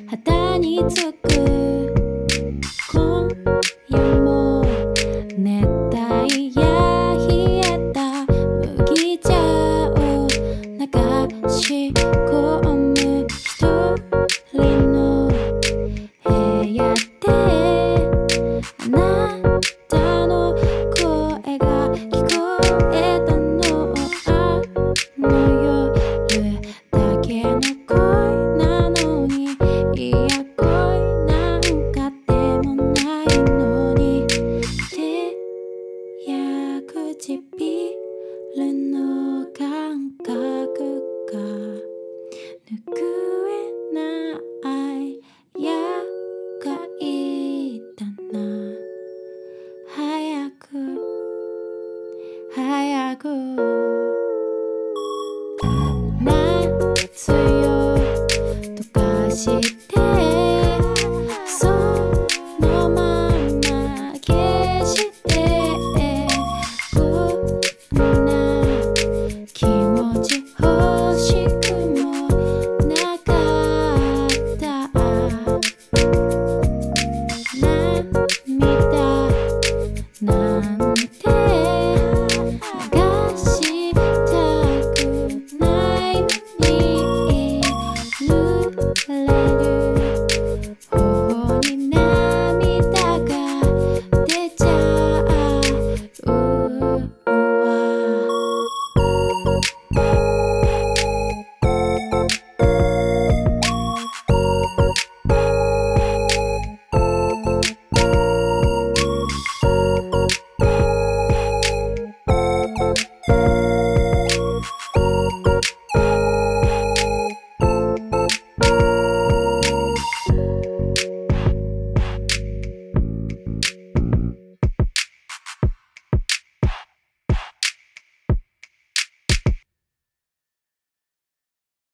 肌につく今夜も熱帯や冷えた麦茶を流し込む一人の部屋であなたの声が聞こえたのあの夜だけの恋なのにいや恋なんかでもないのに手や唇の感覚が拭えないやがいたな早く早く夏よ溶かして